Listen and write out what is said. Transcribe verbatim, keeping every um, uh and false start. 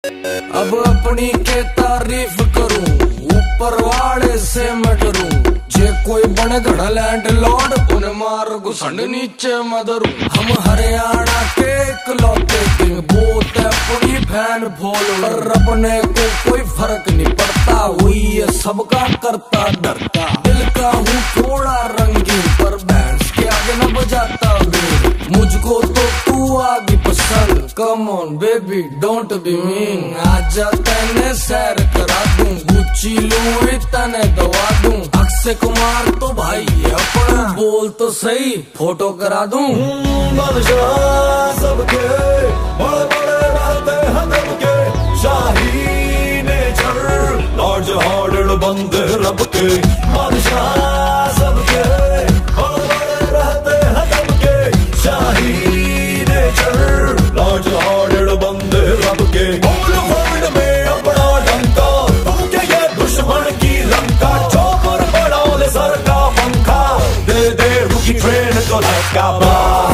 अब अपनी के तारीफ करूं, ऊपर वाले से मैं डरूं। जे कोई बने घड़ा लैंड लॉर्ड, उन्हें मार घुसंड नीचे मदरू। हम हरियाणा के इकलौते किंग, बोत अपनी फैन फॉलोअर। अपने को कोई फर्क नहीं पड़ता, हुई है सबका करता डरता। दिल का हूँ थोड़ा रंगीन, पर बैंड्स के आगे न बजाता बीन। मुझको तो तू आगे पसंद, come on baby don't be mean. आजा तने सैर करा दूं, गुच्ची लूं तने दवा दूं। अक्षय कुमार तो भाई है अपना, बोल तो सही फोटो करा दूं। बादशाह सबके बड़े बड़े रहते हैं दब के, शाही नेचर लॉर्ड हार्डेड बंदे रब के। बादशाह सबके बड़े बड़े रहते हैं दब के, शाही नेचर लॉर्ड हार्डेड बंदे रब के। बोल वर्ल्ड में अपना डंका, तुम क्या ये दुश्मन की लंका। चौपर बड़ा ले सर का पंखा, दे दे रुकी ट्रेन को धक्का।